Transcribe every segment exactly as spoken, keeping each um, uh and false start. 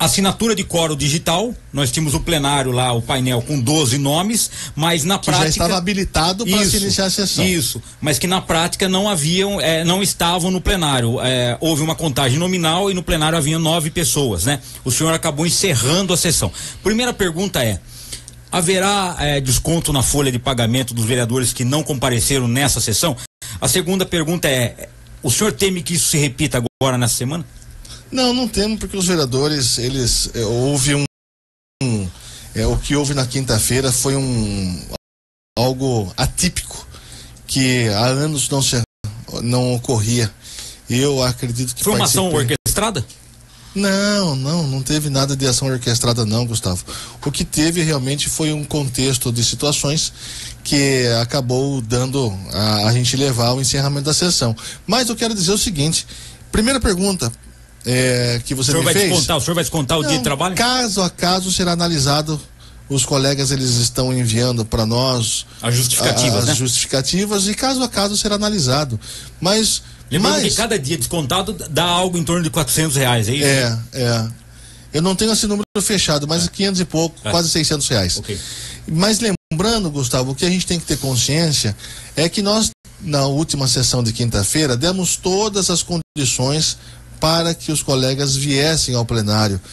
assinatura de quórum digital, nós tínhamos o plenário lá, o painel com doze nomes, mas na que prática... já estava habilitado para se iniciar a sessão. Isso, mas que na prática não haviam, é, não estavam no plenário. É, houve uma contagem nominal e no plenário havia nove pessoas, né? O senhor acabou encerrando a sessão. Primeira pergunta é, haverá é, desconto na folha de pagamento dos vereadores que não compareceram nessa sessão? A segunda pergunta é, o senhor teme que isso se repita agora nessa semana? Não, não temos, porque os vereadores, eles, é, houve um, um é, o que houve na quinta-feira foi um, algo atípico, que há anos não, se, não ocorria. Eu acredito que... Foi uma ação orquestrada? Não, não, não teve nada de ação orquestrada não, Gustavo. O que teve realmente foi um contexto de situações que acabou dando a, a gente levar ao encerramento da sessão. Mas eu quero dizer o seguinte, primeira pergunta... É, que você me fez. Descontar, o senhor vai descontar o Não, dia de trabalho? Caso a caso será analisado. Os colegas eles estão enviando para nós as justificativas, a, as né? justificativas e caso a caso será analisado. Mas lembrando mas, que cada dia descontado dá algo em torno de quatrocentos reais, é isso? É, é. Eu não tenho esse número fechado, mas é. quinhentos e pouco, é. quase seiscentos reais. Okay. Mas lembrando, Gustavo, o que a gente tem que ter consciência é que nós na última sessão de quinta-feira demos todas as condições para que os colegas viessem ao plenário.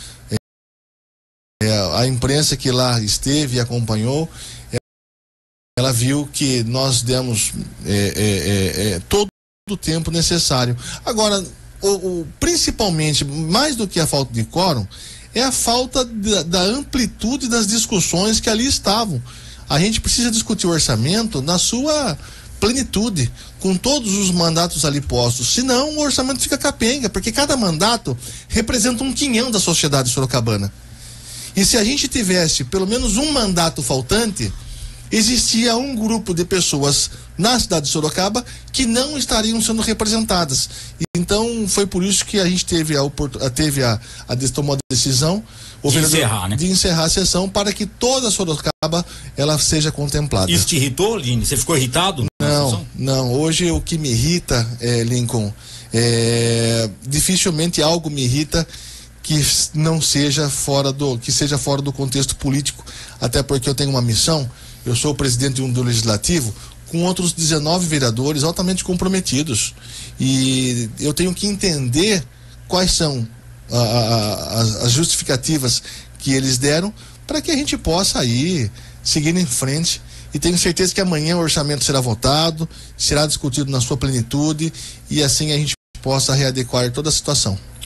É, a imprensa que lá esteve e acompanhou, é, ela viu que nós demos é, é, é, todo o tempo necessário. Agora, o, o, principalmente, mais do que a falta de quórum, é a falta da, da amplitude das discussões que ali estavam. A gente precisa discutir o orçamento na sua plenitude, com todos os mandatos ali postos, senão o orçamento fica capenga, porque cada mandato representa um quinhão da sociedade sorocabana. E se a gente tivesse pelo menos um mandato faltante, existia um grupo de pessoas na cidade de Sorocaba que não estariam sendo representadas. Então foi por isso que a gente teve a, teve a, a tomou a decisão o de, encerrar, né? de encerrar a sessão para que toda a Sorocaba ela seja contemplada. Isso te irritou, Line? Você ficou irritado? Não, não. Hoje o que me irrita, é, Lincoln, é, dificilmente algo me irrita que não seja fora do, que seja fora do contexto político, até porque eu tenho uma missão. Eu sou o presidente do Legislativo com outros dezenove vereadores altamente comprometidos e eu tenho que entender quais são a, a, a, as justificativas que eles deram para que a gente possa aí seguir em frente, e tenho certeza que amanhã o orçamento será votado, será discutido na sua plenitude e assim a gente possa readequar toda a situação.